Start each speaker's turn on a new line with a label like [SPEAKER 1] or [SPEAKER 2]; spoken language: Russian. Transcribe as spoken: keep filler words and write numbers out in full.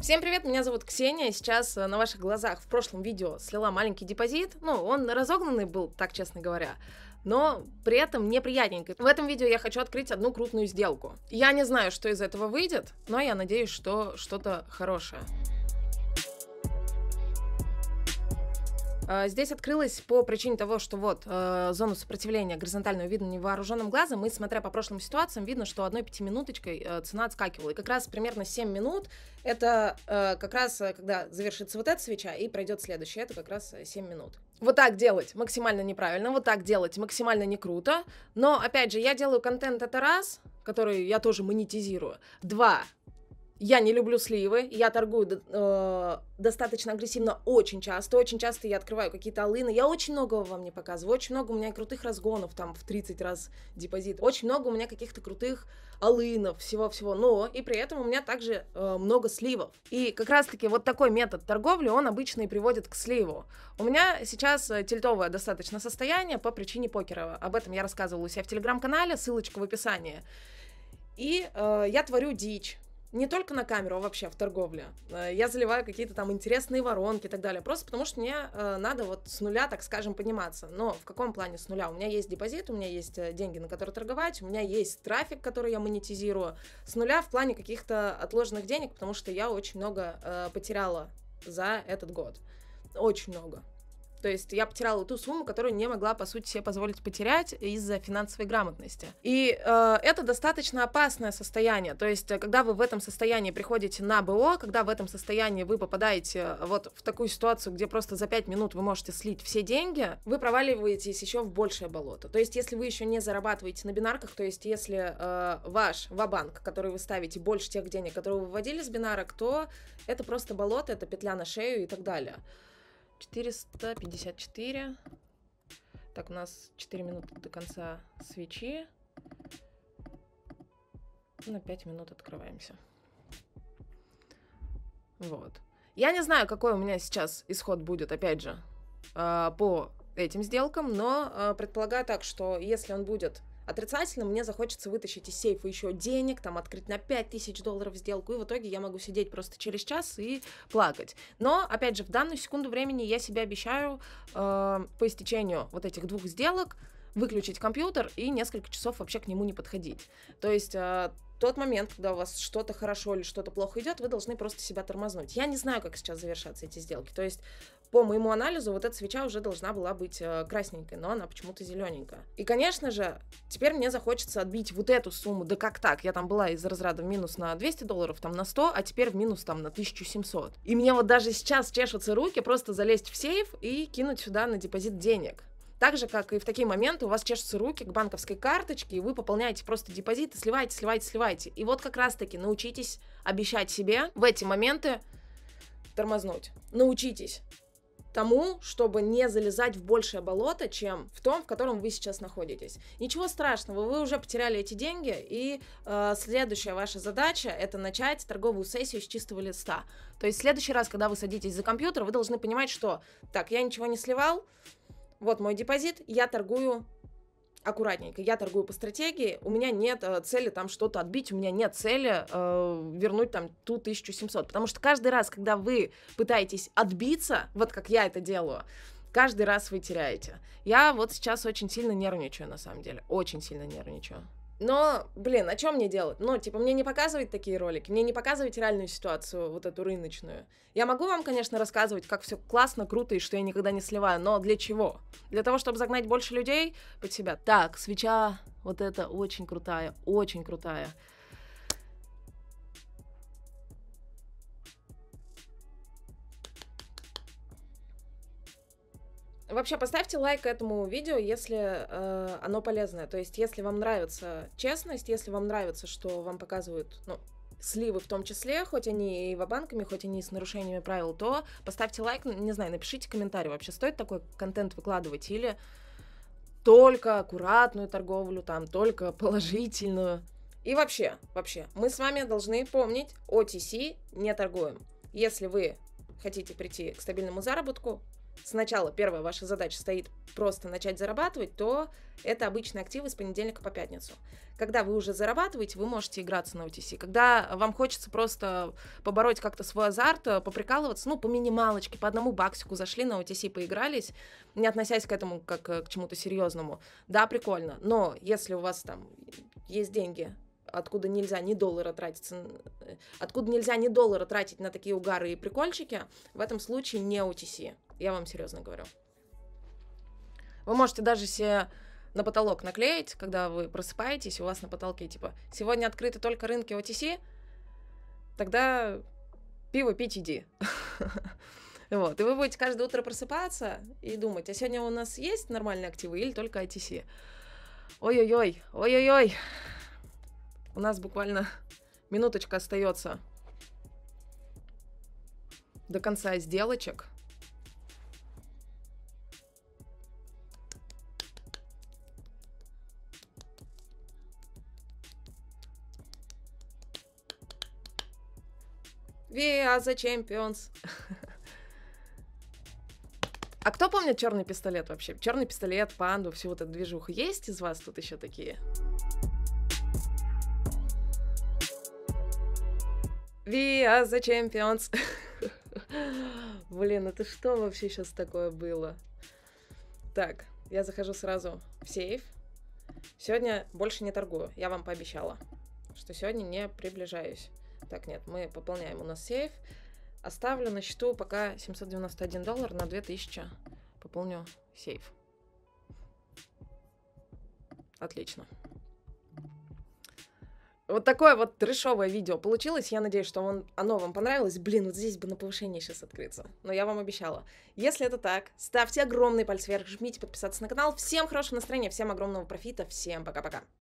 [SPEAKER 1] Всем привет, меня зовут Ксения, сейчас на ваших глазах в прошлом видео слила маленький депозит, ну, он разогнанный был, так честно говоря, но при этом неприятненько. В этом видео я хочу открыть одну крупную сделку. Я не знаю, что из этого выйдет, но я надеюсь, что что-то хорошее. Здесь открылась по причине того, что вот э, зону сопротивления горизонтального видно невооруженным глазом, и смотря по прошлым ситуациям, видно, что одной пятиминуточкой э, цена отскакивала. И как раз примерно семь минут, это э, как раз когда завершится вот эта свеча и пройдет следующая, это как раз семь минут. Вот так делать максимально неправильно, вот так делать максимально не круто, но опять же, я делаю контент это раз, который я тоже монетизирую, два. Я не люблю сливы, я торгую э, достаточно агрессивно очень часто, очень часто я открываю какие-то алыны, я очень многого вам не показываю, очень много у меня крутых разгонов, там в тридцать раз депозит, очень много у меня каких-то крутых алынов, всего-всего, но и при этом у меня также э, много сливов. И как раз-таки вот такой метод торговли, он обычно и приводит к сливу. У меня сейчас тильтовое достаточно состояние по причине покера, об этом я рассказывала у себя в телеграм-канале, ссылочка в описании. И э, я творю дичь. Не только на камеру, а вообще в торговле. Я заливаю какие-то там интересные воронки и так далее. Просто потому что мне э, надо вот с нуля, так скажем, подниматься. Но в каком плане с нуля? У меня есть депозит, у меня есть деньги, на которые торговать, у меня есть трафик, который я монетизирую. С нуля в плане каких-то отложенных денег, потому что я очень много э, потеряла за этот год. Очень много. То есть я потеряла ту сумму, которую не могла, по сути, себе позволить потерять из-за финансовой грамотности. И э, это достаточно опасное состояние. То есть когда вы в этом состоянии приходите на БО, когда в этом состоянии вы попадаете вот в такую ситуацию, где просто за пять минут вы можете слить все деньги, вы проваливаетесь еще в большее болото. То есть если вы еще не зарабатываете на бинарках, то есть если э, ваш ва-банк, который вы ставите, больше тех денег, которые вы выводили с бинарок, то это просто болото, это петля на шею и так далее. четыреста пятьдесят четыре. Так, у нас четыре минуты до конца свечи. На пять минут открываемся. Вот. Я не знаю, какой у меня сейчас исход будет, опять же, по этим сделкам, но предполагаю так, что если он будет отрицательно, мне захочется вытащить из сейфа еще денег, там, открыть на пять тысяч долларов сделку, и в итоге я могу сидеть просто через час и плакать. Но, опять же, в данную секунду времени я себе обещаю э, по истечению вот этих двух сделок выключить компьютер и несколько часов вообще к нему не подходить. То есть э, тот момент, когда у вас что-то хорошо или что-то плохо идет, вы должны просто себя тормознуть. Я не знаю, как сейчас завершатся эти сделки. То есть по моему анализу вот эта свеча уже должна была быть э, красненькой, но она почему-то зелененькая. И, конечно же, теперь мне захочется отбить вот эту сумму. Да как так? Я там была из разряда в минус на двести долларов, там на сто, а теперь в минус там на тысячу семьсот. И мне вот даже сейчас чешутся руки просто залезть в сейф и кинуть сюда на депозит денег. Так же, как и в такие моменты у вас чешутся руки к банковской карточке, и вы пополняете просто депозиты, сливаете, сливаете, сливаете. И вот как раз-таки научитесь обещать себе в эти моменты тормознуть. Научитесь тому, чтобы не залезать в большее болото, чем в том, в котором вы сейчас находитесь. Ничего страшного, вы уже потеряли эти деньги, и э, следующая ваша задача — это начать торговую сессию с чистого листа. То есть в следующий раз, когда вы садитесь за компьютер, вы должны понимать, что так, я ничего не сливал, вот мой депозит, я торгую аккуратненько, я торгую по стратегии, у меня нет э, цели там что-то отбить, у меня нет цели э, вернуть там ту тысячу семьсот, потому что каждый раз, когда вы пытаетесь отбиться, вот как я это делаю, каждый раз вы теряете. Я вот сейчас очень сильно нервничаю, на самом деле, очень сильно нервничаю. Но, блин, а что мне делать? Ну, типа, мне не показывать такие ролики, мне не показывать реальную ситуацию, вот эту рыночную. Я могу вам, конечно, рассказывать, как все классно, круто и что я никогда не сливаю, но для чего? Для того, чтобы загнать больше людей под себя. Так, свеча вот эта очень крутая, очень крутая. Вообще, поставьте лайк этому видео, если э, оно полезное. То есть, если вам нравится честность, если вам нравится, что вам показывают, ну, сливы в том числе, хоть они и ва-банками, хоть они и с нарушениями правил, то поставьте лайк, не знаю, напишите комментарий, вообще стоит такой контент выкладывать или только аккуратную торговлю, там, только положительную. И вообще, вообще, мы с вами должны помнить, о ти си не торгуем. Если вы хотите прийти к стабильному заработку, сначала первая ваша задача стоит просто начать зарабатывать, то это обычные активы с понедельника по пятницу. Когда вы уже зарабатываете, вы можете играться на о ти си. Когда вам хочется просто побороть как-то свой азарт, поприкалываться, ну, по минималочке, по одному баксику зашли на о ти си, поигрались, не относясь к этому как к чему-то серьезному. Да, прикольно, но если у вас там есть деньги, откуда нельзя ни доллара тратиться, откуда нельзя ни доллара тратить на такие угары и прикольчики, в этом случае не о ти си. Я вам серьезно говорю. Вы можете даже себе на потолок наклеить, когда вы просыпаетесь, у вас на потолке типа «Сегодня открыты только рынки о ти си», тогда пиво пить иди. Вот. И вы будете каждое утро просыпаться и думать, а сегодня у нас есть нормальные активы или только о ти си? Ой-ой-ой, ой-ой-ой. У нас буквально минуточка остается до конца сделочек. We are the champions. А кто помнит черный пистолет вообще? Черный пистолет, панду, всю вот эту движуху. Есть из вас тут еще такие? We are the champions. Блин, это что вообще сейчас такое было? Так, я захожу сразу в сейф. Сегодня больше не торгую. Я вам пообещала, что сегодня не приближаюсь. Так, нет, мы пополняем у нас сейф. Оставлю на счету пока семьсот девяносто один доллар, на две тысячи пополню сейф. Отлично. Вот такое вот трэшовое видео получилось. Я надеюсь, что он, оно вам понравилось. Блин, вот здесь бы на повышение сейчас открыться. Но я вам обещала. Если это так, ставьте огромный палец вверх, жмите подписаться на канал. Всем хорошего настроения, всем огромного профита, всем пока-пока.